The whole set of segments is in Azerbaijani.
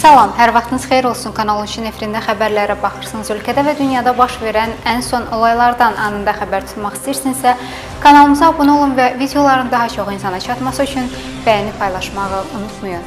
Salam, hər vaxtınız xeyir olsun. Kanalın Şin efirində xəbərlərə baxırsınız. Ölkədə və dünyada baş verən ən son olaylardan anında xəbər tutmaq istəyirsinizsə, kanalımıza abunə olun və videoların daha çox insana çatması üçün bəyəni paylaşmağı unutmayın.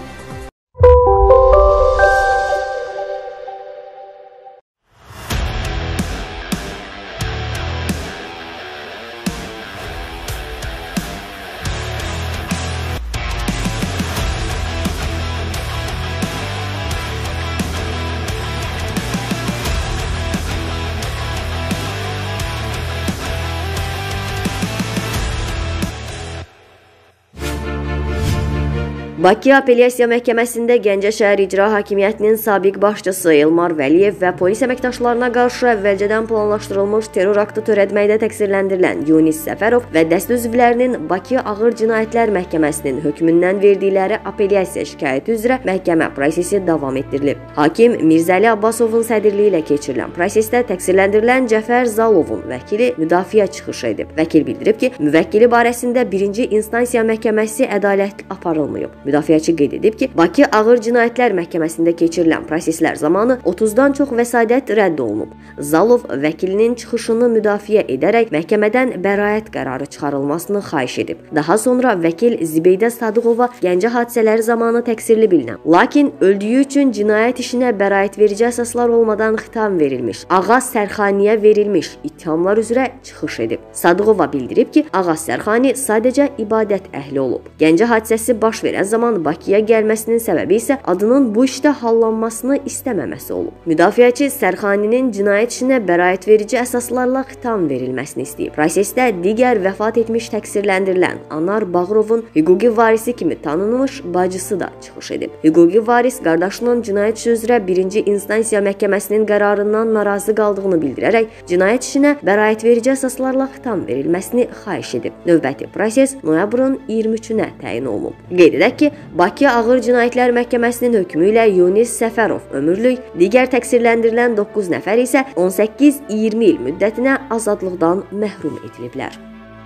Bakı Apellyasiya Məhkəməsində Gəncə şəhər İcra Hakimiyyətinin sabiq başçısı Elmar Vəliyev və polis əməkdaşlarına qarşı əvvəlcədən planlaşdırılmış terror aktı törətməkdə təqsirləndirilən Yunis Səfərov və dəstə üzvlərinin Bakı Ağır Cinayətlər Məhkəməsinin hökmündən verdikləri apellyasiya şikayəti üzrə məhkəmə prosesi davam etdirilib. Hakim Mirzəli Abbasovun sədrliyi ilə keçirilən prosesdə təqsirləndirilən Cəfər Zalovun vəkili müdafiə çıxışı edib. Vəkil bildirib ki, müvəkkili barəsində birinci instansiya məhkəməsi ədalətli aparılmayıb. Müdafiəçi qeyd edib ki, Bakı Ağır Cinayətlər Məhkəməsində keçirilən proseslər zamanı 30-dan çox vəsadət rədd olunub. Zalov vəkilinin çıxışını müdafiə edərək məhkəmədən bəraət qərarı çıxarılmasını xahiş edib. Daha sonra vəkil Zibeydə Sadıqova Gəncə hadisələri zamanı təqsirli bilinən, lakin öldüyü üçün cinayət işinə bəraət verici əsaslar olmadan xitam verilmiş, Ağaz Sərxaniyə verilmiş ittihamlar üzrə çıxış edib. Sadıqova bildirib ki, Ağaz Sərxani sadəcə ibadət əhli olub. Gəncə hadisəsi baş verən zaman Bakıya gəlməsinin səbəbi isə adının bu işdə hallanmasını istəməməsi olub. Müdafiəçi Sərxaninin cinayət işinə bəraət verici əsaslarla xitam verilməsini istəyib. Prosesdə digər vəfat etmiş təqsirləndirilən Anar Bağırovun hüquqi varisi kimi tanınmış bacısı da çıxış edib. Hüquqi varis qardaşının cinayət işi üzrə birinci instansiya məhkəməsinin qərarından narazı qaldığını bildirərək cinayət işinə bəraət verici əsaslarla xitam verilməsini xahiş edib. Növbəti proses noyabrın 23-nə təyin olunub. Qeyd edək ki, Bakı Ağır Cinayətlər Məhkəməsinin hökmü ilə Yunis Səfərov ömürlük, digər təqsirləndirilən 9 nəfər isə 18-20 il müddətinə azadlıqdan məhrum ediliblər.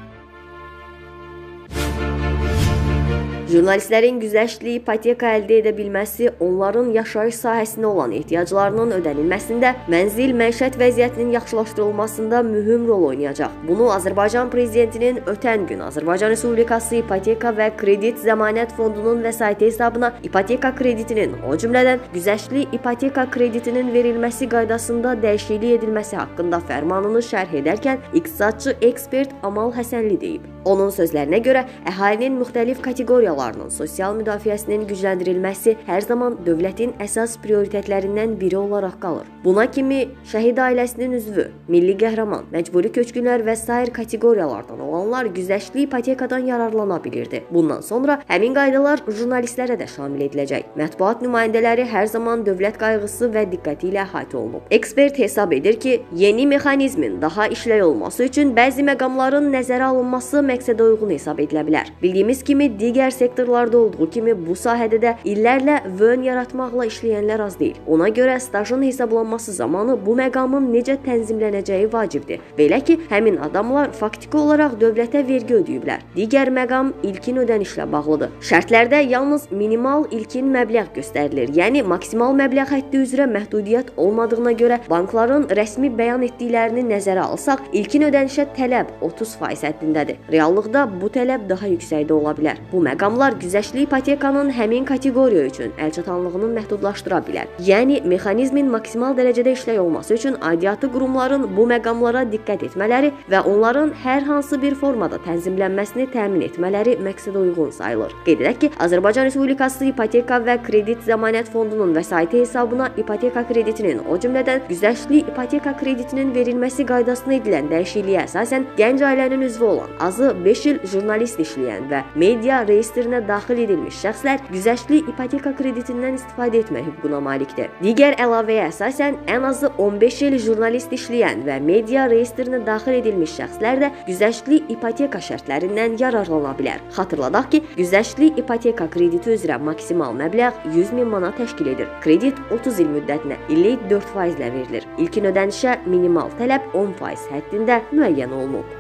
Jurnalistlərin güzəştli ipoteka əldə edə bilməsi onların yaşayış sahəsinə olan ehtiyaclarının ödənilməsində, mənzil məişət vəziyyətinin yaxşılaşdırılmasında mühüm rol oynayacaq. Bunu Azərbaycan Prezidentinin ötən gün Azərbaycan Respublikası İpoteka və Kredit Zəmanət Fondunun vəsaiti hesabına ipoteka kreditinin, o cümlədən güzəştli ipoteka kreditinin verilməsi qaydasında dəyişiklik edilməsi haqqında fərmanını şərh edərkən iqtisadçı ekspert Amal Həsənli deyib. Onun sözlərinə görə, əhalinin müxtəlif kateqoriyalarının sosial müdafiəsinin gücləndirilməsi hər zaman dövlətin əsas prioritetlərindən biri olaraq qalır. Buna kimi şəhid ailəsinin üzvü, milli qəhrəman, məcburi köçkünlər və sair kateqoriyalardan olanlar güzəştli ipotekadan yararlana bilirdi. Bundan sonra həmin qaydalar jurnalistlərə də şamil ediləcək. Mətbuat nümayəndələri hər zaman dövlət qayğısı və diqqəti ilə əhatə olunub. Ekspert hesab edir ki, yeni mexanizmin daha işləy olması üçün bəzi məqamların nəzərə alınması məqsədə uyğun hesab edilə bilər. Bildiyimiz kimi, digər sektorlarda olduğu kimi bu sahədə də illərlə vön yaratmaqla işləyənlər az deyil. Ona görə stajın hesablanması zamanı bu məqamın necə tənzimlənəcəyi vacibdir. Belə ki, həmin adamlar faktiki olaraq dövlətə vergi ödəyiblər. Digər məqam ilkin ödənişlə bağlıdır. Şərtlərdə yalnız minimal ilkin məbləğ göstərilir, yəni maksimal məbləğ həddi üzrə məhdudiyyət olmadığına görə bankların rəsmi bəyan etdiklərini nəzərə alsaq, ilkin ödənişə tələb 30% həddindədir. Reallıqda bu tələb daha yüksəkdə ola bilər. Bu məqamlar güzəştli ipotekanın həmin kateqoriya üçün əlçatanlığını məhdudlaşdıra bilər. Yəni, mexanizmin maksimal dərəcədə işləy olması üçün aidiyyatı qurumların bu məqamlara diqqət etmələri və onların hər hansı bir formada tənzimlənməsini təmin etmələri məqsədə uyğun sayılır. Qeyd edək ki, Azərbaycan Respublikası İpoteka və Kredit Zəmanət Fondunun vəsaiti hesabına ipoteka kreditinin, o cümlədən güzəştli ipoteka kreditinin verilməsi qaydasına edilən dəyişikliyə əsasən gənc ailənin üzvü olan, azı 5 il jurnalist işləyən və media reyestrinə daxil edilmiş şəxslər güzəştli ipoteka kreditindən istifadə etmə hüququna malikdir. Digər əlavəyə əsasən ən azı 15 il jurnalist işləyən və media reyestrinə daxil edilmiş şəxslər də güzəştli ipoteka şərtlərindən yararlana bilər. Xatırladaq ki, güzəştli ipoteka krediti üzrə maksimal məbləğ 100.000 manat təşkil edir. Kredit 30 il müddətinə illik 4% ilə verilir. İlkin ödənişə minimal tələb 10% həddində müəyyən olunub.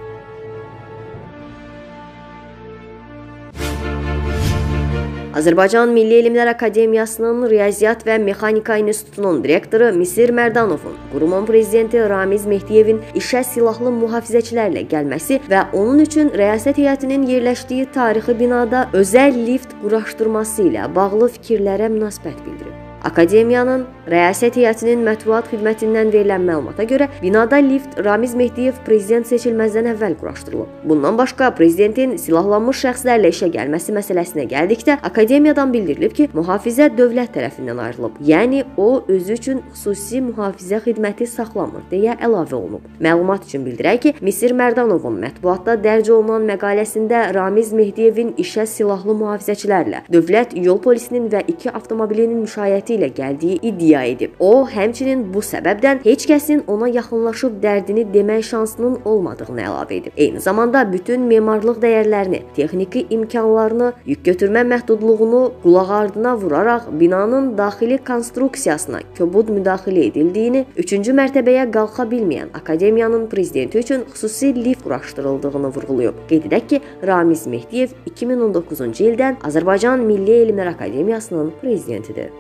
Azərbaycan Milli Elmlər Akademiyasının Riyaziyyat və Mexanika İnstitutunun direktoru Misir Merdanovun, qurumun prezidenti Ramiz Mehdiyevin işə silahlı mühafizəçilərlə gəlməsi və onun üçün rəyasət heyətinin yerləşdiyi tarixi binada özəl lift quraşdırması ilə bağlı fikirlərə münasibət bildirib. Akademiyanın rəyasət heyətinin mətbuat xidmətindən verilən məlumata görə binada lift Ramiz Mehdiyev prezident seçilməzdən əvvəl quraşdırılıb. Bundan başqa prezidentin silahlanmış şəxslərlə işə gəlməsi məsələsinə gəldikdə akademiyadan bildirilib ki, mühafizə dövlət tərəfindən ayrılıb. Yəni o özü üçün xüsusi mühafizə xidməti saxlamır deyə əlavə olunub. Məlumat üçün bildirək ki, Misir Merdanovun mətbuatda dərc olunan məqaləsində Ramiz Mehdiyevin işə silahlı mühafizəçilərlə dövlət yol polisinin və 2 avtomobilinin müşayiəti ilə gəldiyi iddia edib. O, həmçinin bu səbəbdən heç kəsin ona yaxınlaşıb dərdini demək şansının olmadığını əlavə edib. Eyni zamanda bütün memarlıq dəyərlərini, texniki imkanlarını, yük götürmə məhdudluğunu qulaq ardına vuraraq binanın daxili konstruksiyasına kobud müdaxilə edildiyini, 3-cü mərtəbəyə qalxa bilməyən akademiyanın prezidenti üçün xüsusi lift quraşdırıldığını vurğulayıb. Qeyd edək ki, Ramiz Mehdiyev 2019-cu ildən Azərbaycan Milli Elmlər Akademiyasının prezidentidir.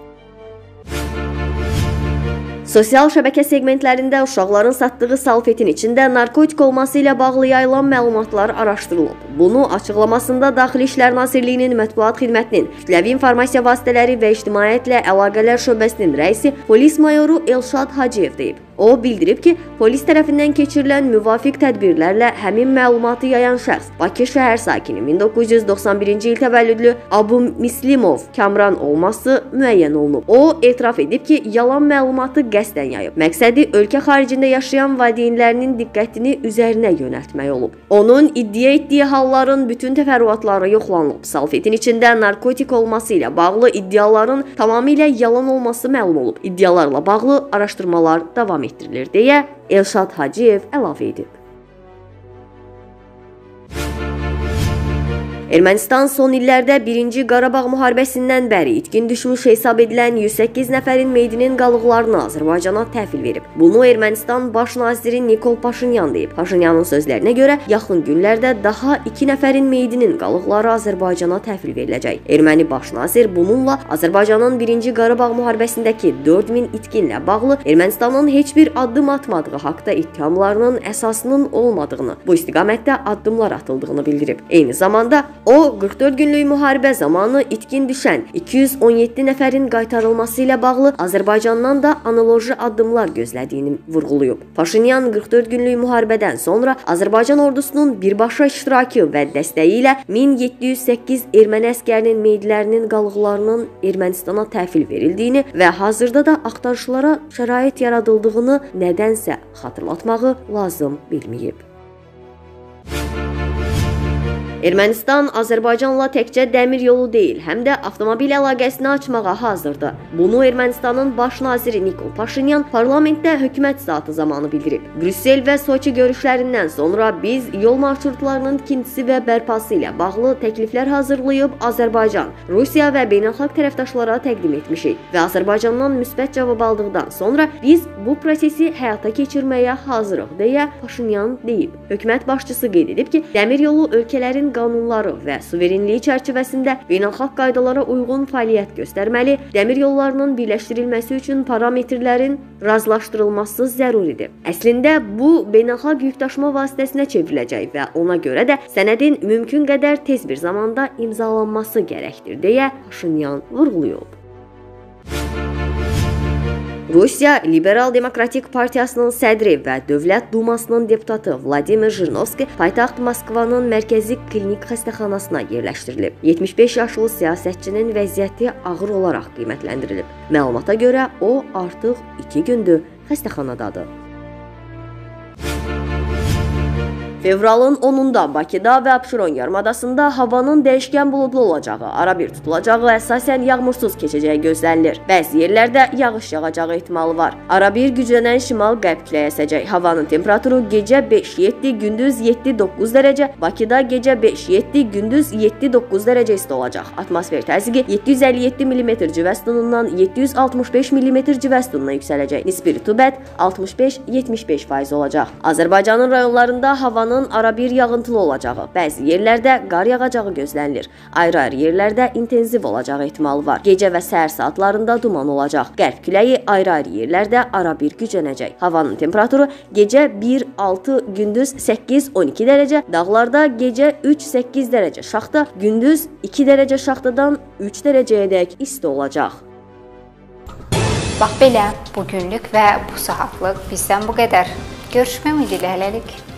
Sosial şəbəkə segmentlərində uşaqların satdığı salfetin içində narkotik olması ilə bağlı yayılan məlumatlar araşdırılıb. Bunu açıqlamasında Daxili İşlər Nazirliyinin mətbuat xidmətinin kütləvi informasiya vasitələri və ictimaiyyətlə əlaqələr şöbəsinin rəisi polis mayoru Elşad Hacıyev deyib. O bildirib ki, polis tərəfindən keçirilən müvafiq tədbirlərlə həmin məlumatı yayan şəxs Bakı şəhər sakini 1991-ci il təvəllüdlü Abu Mislimov Kamran olması müəyyən olunub. O etiraf edib ki, yalan məlumatı qəsdən yayıb. Məqsədi ölkə xaricində yaşayan valideynlərinin diqqətini üzərinə yönəltmək olub. Onun iddia etdiyi halların bütün təfərrüatları yoxlanılıb. Salfetin içində narkotik olması ilə bağlı iddiaların tamamilə yalan olması məlum olub. İddialarla bağlı araşdırmalar davam etdirilir deyə Elşad Hacıyev əlavə edib. Ermənistan son illərdə 1-ci Qarabağ müharibəsindən bəri itkin düşmüş hesab edilən 108 nəfərin meyidinin qalıqlarını Azərbaycana təhvil verib. Bunu Ermənistan baş naziri Nikol Paşinyan deyib. Paşinyanın sözlərinə görə yaxın günlərdə daha 2 nəfərin meyidinin qalıqları Azərbaycana təhvil veriləcək. Erməni baş nazir bununla Azərbaycanın 1-ci Qarabağ müharibəsindəki 4000 itkinlə bağlı Ermənistanın heç bir addım atmadığı haqda ittihamlarının əsasının olmadığını, bu istiqamətdə addımlar atıldığını bildirib. Eyni zamanda o, 44 günlük müharibə zamanı itkin düşən 217 nəfərin qaytarılması ilə bağlı Azərbaycandan da analoji addımlar gözlədiyini vurğulayıb. Paşinyan 44 günlük müharibədən sonra Azərbaycan ordusunun birbaşa iştirakı və dəstəyi ilə 1708 erməni əskərinin meyidlərinin qalıqlarının Ermənistana təhvil verildiyini və hazırda da axtarışlara şərait yaradıldığını nədənsə xatırlatmağı lazım bilməyib. Ermənistan Azərbaycanla təkcə dəmir yolu deyil, həm də avtomobil əlaqəsini açmağa hazırdır. Bunu Ermənistanın baş naziri Nikol Paşinyan parlamentdə hökumət saatı zamanı bildirib. Brüssel və Soçi görüşlərindən sonra biz yol marşrutlarının tikintisi və bərpası ilə bağlı təkliflər hazırlayıb Azərbaycan, Rusiya və beynəlxalq tərəfdaşlara təqdim etmişik və Azərbaycandan müsbət cavab aldıqdan sonra biz bu prosesi həyata keçirməyə hazırıq deyə Paşinyan deyib. Hökumət başçısı qeyd edib ki, dəmir yolu ölkələrin qanunları və suverenliyi çərçivəsində beynəlxalq qaydalara uyğun fəaliyyət göstərməli, dəmir yollarının birləşdirilməsi üçün parametrlərin razılaşdırılması zəruridir. Əslində, bu beynəlxalq yükdaşıma vasitəsinə çevriləcək və ona görə də sənədin mümkün qədər tez bir zamanda imzalanması gərəkdir deyə Paşinyan vurğulayıb. Rusiya Liberal Demokratik Partiyasının sədri və Dövlət Dumasının deputatı Vladimir Jirinovski paytaxt Moskvanın mərkəzi klinik xəstəxanasına yerləşdirilib. 75 yaşlı siyasətçinin vəziyyəti ağır olaraq qiymətləndirilib. Məlumata görə o artıq 2 gündür xəstəxanadadır. Fevralın 10-da Bakıda və Abşeron yarımadasında havanın dəyişkən buludlu olacağı, arabir tutulacağı, əsasən yağmursuz keçəcəyi gözlənilir. Bəzi yerlərdə yağış yağacağı ehtimalı var. Arabir güclənən şimal-qərb küləyi əsəcək. Havanın temperaturu gecə 5-7, gündüz 7-9 dərəcə, Bakıda gecə 5-7, gündüz 7-9 dərəcə isti olacaq. Atmosfer təzyiqi 757 mm civə sütunundan 765 mm civə sütununa yüksələcək. Nisbi rütubət 65-75% olacaq. Azərbaycanın rayonlarında havanın havanın arabir yağıntılı olacağı, bəzi yerlərdə qar yağacağı gözlənilir. Ayrı-ayrı yerlərdə intensiv olacağı ehtimalı var. Gecə və səhər saatlarında duman olacaq. Qərb küləyi ayrı-ayrı yerlərdə arabir güclənəcək. Havanın temperaturu gecə 1-6, gündüz 8-12 dərəcə, dağlarda gecə 3-8 dərəcə şaxta, gündüz 2 dərəcə şaxtadan 3 dərəcəyədək isti olacaq. Bax belə, bugünlük və bu saatlıq bizdən bu qədər. Görüşmək ümidi ilə hələlik.